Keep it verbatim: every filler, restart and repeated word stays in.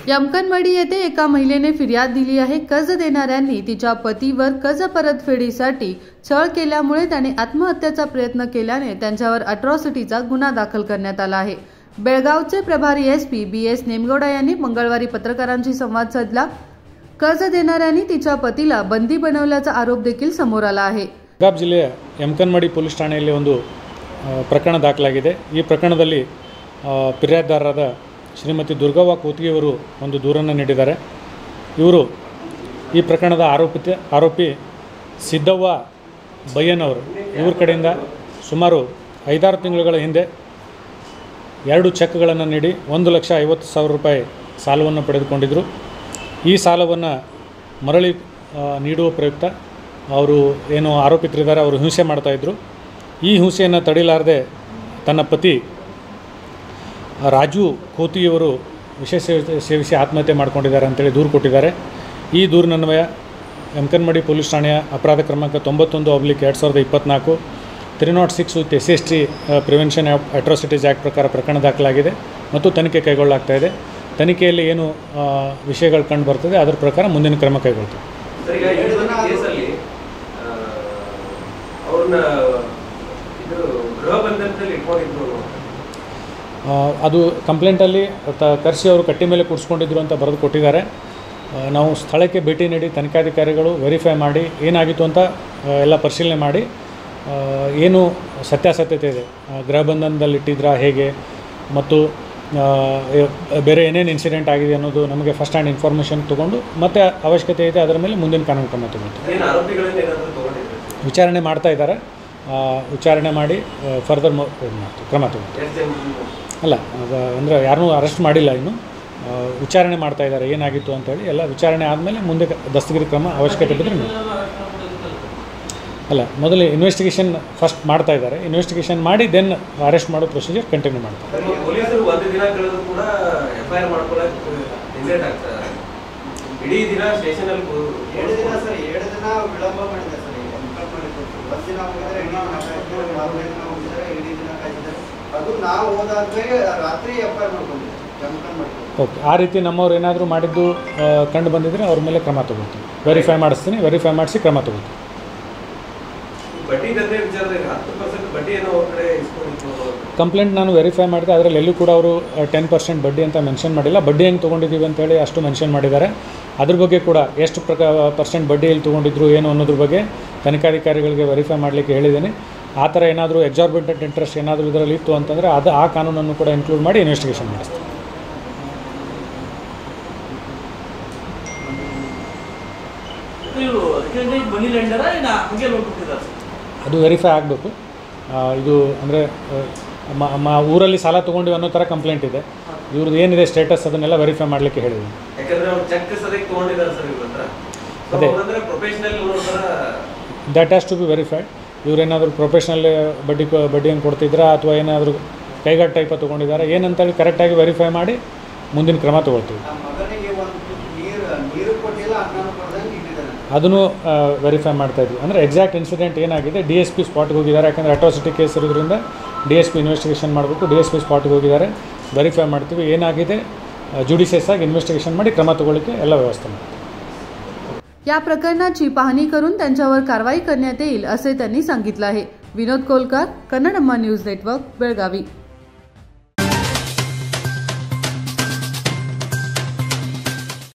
यमकनमडी येथे एका महिलेने फिर्याद दिली आहे। कर्ज देणाऱ्यांनी तिच्या पतीवर कर्ज परतफेडीसाठी छळ केल्यामुळे त्याने आत्महत्येचा प्रयत्न केल्याने त्यांच्यावर अट्रॉसिटीचा गुन्हा दाखल करण्यात आला आहे। बेळगावचे प्रभारी एसपी बी एस नेमगौडा यांनी मंगळवारी पत्रकारांशी संवाद साधला। कर्ज देणाऱ्यांनी तिच्या पतीला बंदी बनवल्याचा आरोप देखील समोर आला आहे। ಬೆಳಗಾವಿ ಜಿಲ್ಲೆಯ ಯಮಕನಮಡಿ ಪೊಲೀಸ್ ಠಾಣೆಯಲ್ಲಿ ಒಂದು ಪ್ರಕರಣ ದಾಖಲಾಗಿದೆ। ಈ ಪ್ರಕರಣದಲ್ಲಿ ಫಿರ್ಯಾದಿದಾರರಾದ ಶ್ರೀಮತಿ ದುರ್ಗವ್ವ ಕೋತಿಗೆಯವರು ಒಂದು ದೂರನ್ನು ನೀಡಿದ್ದಾರೆ। ಇವರು ಈ ಪ್ರಕರಣದ ಆರೋಪಿತ ಆರೋಪಿ ಸಿದ್ದವ್ವ ಬಯ್ಯನವರು ಇವ್ರ ಕಡೆಯಿಂದ ಸುಮಾರು ಐದಾರು ತಿಂಗಳುಗಳ ಹಿಂದೆ ಎರಡು ಚೆಕ್ಗಳನ್ನು ನೀಡಿ ಒಂದು ಲಕ್ಷ ಐವತ್ತು ಸಾವಿರ ರೂಪಾಯಿ ಸಾಲವನ್ನು ಪಡೆದುಕೊಂಡಿದ್ದರು। ಈ ಸಾಲವನ್ನು ಮರಳಿ ನೀಡುವ ಪ್ರಯುಕ್ತ ಅವರು ಏನು ಆರೋಪಿತರಿದ್ದಾರೆ ಅವರು ಹಿಂಸೆ ಮಾಡ್ತಾಯಿದ್ರು। ಈ ಹಿಂಸೆಯನ್ನು ತಡೆಯಲಾರದೆ ತನ್ನ ಪತಿ ರಾಜು ಕೋತಿಯವರು ವಿಷ ಸೇವಿಸಿ ಆತ್ಮಹತ್ಯೆ ಮಾಡ್ಕೊಂಡಿದ್ದಾರೆ ಅಂತೇಳಿ ದೂರು ಕೊಟ್ಟಿದ್ದಾರೆ। ಈ ದೂರಿನನ್ವಯ ಯಮಕನಮಡಿ ಪೊಲೀಸ್ ಠಾಣೆಯ ಅಪರಾಧ ಕ್ರಮಾಂಕ ತೊಂಬತ್ತೊಂದು ಅಬ್ಲಿಕ್ ಎರಡು ಸಾವಿರದ ಇಪ್ಪತ್ತ್ನಾಲ್ಕು three not six with S S T prevention of atrocities act ಪ್ರಕಾರ ಪ್ರಕರಣ ದಾಖಲಾಗಿದೆ ಮತ್ತು ತನಿಖೆ ಕೈಗೊಳ್ಳಲಾಗ್ತಾ ಇದೆ। ತನಿಖೆಯಲ್ಲಿ ಏನು ವಿಷಯಗಳು ಕಂಡು ಬರ್ತದೆ ಅದರ ಪ್ರಕಾರ ಮುಂದಿನ ಕ್ರಮ ಕೈಗೊಳ್ತೀವಿ। ಅದು ಕಂಪ್ಲೇಂಟಲ್ಲಿ ಕರೆಸಿ ಅವರು ಕಟ್ಟಿ ಮೇಲೆ ಕೂರಿಸ್ಕೊಂಡಿದ್ರು ಅಂತ ಬರೆದು ಕೊಟ್ಟಿದ್ದಾರೆ। ನಾವು ಸ್ಥಳಕ್ಕೆ ಭೇಟಿ ನೀಡಿ ತನಿಖಾಧಿಕಾರಿಗಳು ವೆರಿಫೈ ಮಾಡಿ ಏನಾಗಿತ್ತು ಅಂತ ಎಲ್ಲ ಪರಿಶೀಲನೆ ಮಾಡಿ ಏನು ಸತ್ಯಾಸತ್ಯತೆ ಇದೆ, ಗೃಹ ಬಂಧನದಲ್ಲಿಟ್ಟಿದ್ರಾ ಹೇಗೆ ಮತ್ತು ಬೇರೆ ಏನೇನು ಇನ್ಸಿಡೆಂಟ್ ಆಗಿದೆ ಅನ್ನೋದು ನಮಗೆ ಫಸ್ಟ್ ಹ್ಯಾಂಡ್ ಇನ್ಫಾರ್ಮೇಷನ್ ತೊಗೊಂಡು ಮತ್ತು ಅವಶ್ಯಕತೆ ಇದೆ ಅದರ ಮೇಲೆ ಮುಂದಿನ ಕಾನೂನು ಕ್ರಮ ತಗೊಳ್ತೀವಿ। ವಿಚಾರಣೆ ಮಾಡ್ತಾ ಇದ್ದಾರೆ, ವಿಚಾರಣೆ ಮಾಡಿ ಫರ್ದರ್ ಮಾಡ್ತೀವಿ ಕ್ರಮ ತಗೊಳ್ತೀವಿ। ಅಲ್ಲ ಅಂದರೆ ಯಾರನ್ನೂ ಅರೆಸ್ಟ್ ಮಾಡಿಲ್ಲ, ಇನ್ನು ವಿಚಾರಣೆ ಮಾಡ್ತಾ ಇದ್ದಾರೆ ಏನಾಗಿತ್ತು ಅಂತೇಳಿ ಎಲ್ಲ ವಿಚಾರಣೆ ಆದಮೇಲೆ ಮುಂದೆ ದಸ್ತಗಿರಿ ಕ್ರಮ ಅವಶ್ಯಕತೆ ಬಿದ್ದರೆ ಅಲ್ಲ ಮೊದಲು ಇನ್ವೆಸ್ಟಿಗೇಷನ್ ಫಸ್ಟ್ ಮಾಡ್ತಾ ಇದ್ದಾರೆ, ಇನ್ವೆಸ್ಟಿಗೇಷನ್ ಮಾಡಿ ದೆನ್ ಅರೆಸ್ಟ್ ಮಾಡೋ ಪ್ರೊಸೀಜರ್ ಕಂಟಿನ್ಯೂ ಮಾಡ್ತಾರೆ। ಓಕೆ, ಆ ರೀತಿ ನಮ್ಮವ್ರು ಏನಾದರೂ ಮಾಡಿದ್ದು ಕಂಡು ಬಂದಿದ್ದರೆ ಅವ್ರ ಮೇಲೆ ಕ್ರಮ ತಗೊಳ್ತೀವಿ। ವೆರಿಫೈ ಮಾಡಿಸ್ತೀನಿ, ವೆರಿಫೈ ಮಾಡಿಸಿ ಕ್ರಮ ತಗೊಳ್ತೀವಿ। ಕಂಪ್ಲೇಂಟ್ ನಾನು ವೆರಿಫೈ ಮಾಡಿದೆ, ಅದರಲ್ಲಿ ಎಲ್ಲೂ ಕೂಡ ಅವರು ಟೆನ್ ಪರ್ಸೆಂಟ್ ಬಡ್ಡಿ ಅಂತ ಮೆನ್ಷನ್ ಮಾಡಿಲ್ಲ। ಬಡ್ಡಿ ಹೆಂಗೆ ತೊಗೊಂಡಿದ್ದೀವಿ ಅಂತೇಳಿ ಅಷ್ಟು ಮೆನ್ಷನ್ ಮಾಡಿದ್ದಾರೆ। ಅದ್ರ ಬಗ್ಗೆ ಕೂಡ ಎಷ್ಟು ಪ್ರಕ ಪರ್ಸೆಂಟ್ ಬಡ್ಡಿ ಎಲ್ಲಿ ತೊಗೊಂಡಿದ್ರು ಏನು ಅನ್ನೋದ್ರ ಬಗ್ಗೆ ತನಿಖಾಧಿಕಾರಿಗಳಿಗೆ ವೆರಿಫೈ ಮಾಡಲಿಕ್ಕೆ ಹೇಳಿದ್ದೀನಿ। ಆ ಥರ ಏನಾದರೂ ಎಕ್ಸಾರ್ಬಿಟೆಂಟ್ ಇಂಟ್ರೆಸ್ಟ್ ಏನಾದರೂ ಇದರಲ್ಲಿ ಇತ್ತು ಅಂತಂದರೆ ಅದು ಆ ಕಾನೂನನ್ನು ಕೂಡ ಇನ್ಕ್ಲೂಡ್ ಮಾಡಿ ಇನ್ವೆಸ್ಟಿಗೇಷನ್ ಮಾಡಿಸ್ತೀವಿ। ಅದು ವೆರಿಫೈ ಆಗಬೇಕು। ಇದು ಅಂದರೆ ಮ ಊರಲ್ಲಿ ಸಾಲ ತೊಗೊಂಡಿವಿ ಅನ್ನೋ ಥರ ಕಂಪ್ಲೇಂಟ್ ಇದೆ, ಇವ್ರದ್ದು ಏನಿದೆ ಸ್ಟೇಟಸ್ ಅದನ್ನೆಲ್ಲ ವೆರಿಫೈ ಮಾಡಲಿಕ್ಕೆ ಹೇಳಿದ್ದೀನಿ। ಅದೇ that has to be verified. ಇವರೇನಾದರೂ ಪ್ರೊಫೆಷ್ನಲ್ ಬಡ್ಡಿ ಬಡ್ಡಿಯನ್ನು ಕೊಡ್ತಿದ್ರಾ ಅಥವಾ ಏನಾದರೂ ಕೈಗಾಟ ಟೈಪ ತೊಗೊಂಡಿದ್ದಾರೆ ಏನಂತೇಳಿ ಕರೆಕ್ಟಾಗಿ ವೆರಿಫೈ ಮಾಡಿ ಮುಂದಿನ ಕ್ರಮ ತೊಗೊಳ್ತೀವಿ। ಅದನ್ನು ವೆರಿಫೈ ಮಾಡ್ತಾಯಿದ್ವಿ, ಅಂದರೆ ಎಕ್ಸಾಕ್ಟ್ ಇನ್ಸಿಡೆಂಟ್ ಏನಾಗಿದೆ ಡಿ ಎಸ್ ಪಿ ಸ್ಪಾಟ್ಗೆ ಹೋಗಿದ್ದಾರೆ, ಯಾಕಂದರೆ ಅಟ್ರಾಸಿಟಿ ಕೇಸ್ ಇರೋದ್ರಿಂದ ಡಿ ಎಸ್ ಪಿ ಇನ್ವೆಸ್ಟಿಗೇಷನ್ ಮಾಡಬೇಕು। ಡಿ ಎಸ್ ಪಿ ಸ್ಪಾಟ್ಗೆ ಹೋಗಿದ್ದಾರೆ, ವೆರಿಫೈ ಮಾಡ್ತೀವಿ, ಏನಾಗಿದೆ ज्युडिशियस आಗಿ इन्व्हेस्टिगेशन ಮಾಡಿ ಕ್ರಮ ತಗೊಳ್ಳಕ್ಕೆ ಎಲ್ಲ ವ್ಯವಸ್ಥೆ ಮಾಡ್ತೀವಿ। या प्रकरणाची पाहणी करून त्यांच्यावर कारवाई करण्यात येईल असे त्यांनी सांगितले आहे। Vinod Kolkar, Kannadamma news network, Belagavi.